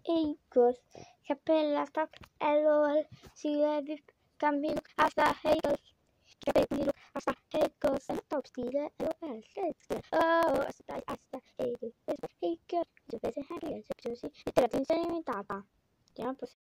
Eagles, Capella, Tac, LOL, Silevi, Cammino, hasta Eagles, Capello, hasta Eagles, Top Stile, LOL, oh, hasta Eagles, Eagles, dovete anche leggersi, letteratura inserita,